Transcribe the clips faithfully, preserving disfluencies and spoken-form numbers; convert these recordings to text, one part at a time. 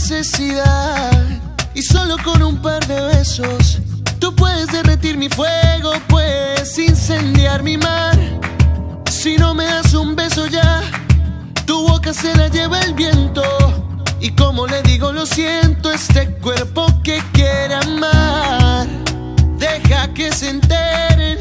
necesidad. Y solo con un par de besos tú puedes derretir mi fuego, puedes incendiar mi mar. Si no me das un beso ya, tu boca se la lleva el viento. Y como le digo lo siento, este cuerpo que quiere amar. Deja que se enteren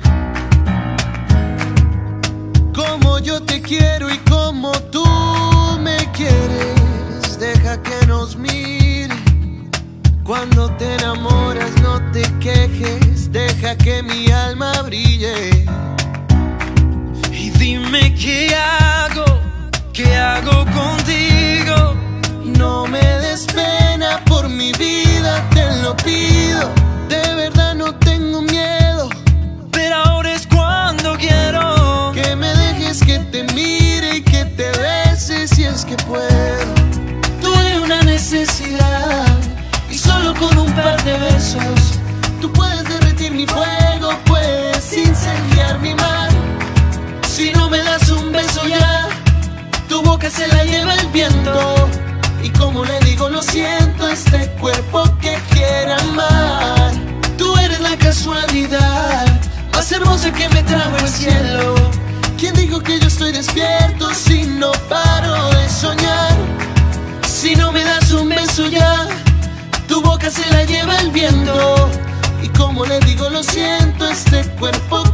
como yo te quiero y como tú me quieres. Deja que nos mire. Cuando te enamoras no te quejes. Deja que mi alma brille. Y dime qué hago, qué hago contigo. No me des pena, por mi vida te lo pido. De verdad no tengo miedo, pero ahora es cuando quiero que me dejes que te mire y que te bese si es que puedo. Tú eres una necesidad y solo con un par de besos tú puedes derretir mi fuego, puedes incendiar mi mar. Si no me das un beso ya, tu boca se la lleva el viento. Y como le digo lo siento, este cuerpo que quiere amar. Tú eres la casualidad más hermosa que me trajo el cielo. ¿Quién dijo que yo estoy despierto si no paro de soñar? Si no me das un beso ya, tu boca se la lleva el viento. Y como le digo lo siento, este cuerpo